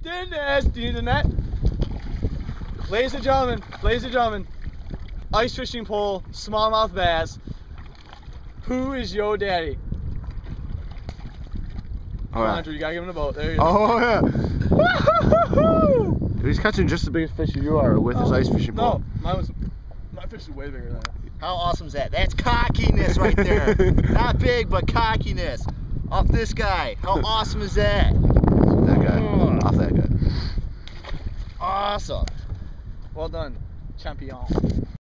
Dennis, do you need the net? Ladies and gentlemen, ice fishing pole, smallmouth bass. Who is yo daddy? Come on, Drew, you gotta give him the boat. There you go. Oh yeah. He's catching just the biggest fish you are with his ice fishing pole. No, my fish is way bigger than that. How awesome is that? That's cockiness right there. Not big, but cockiness. Off this guy. How awesome is that? That guy. Off that guy. Awesome. Well done, champion.